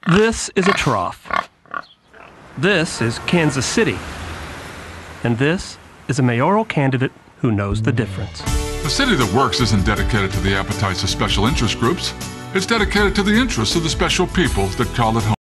This is a trough. This is Kansas City. And this is a mayoral candidate who knows the difference. The city that works isn't dedicated to the appetites of special interest groups. It's dedicated to the interests of the special people that call it home.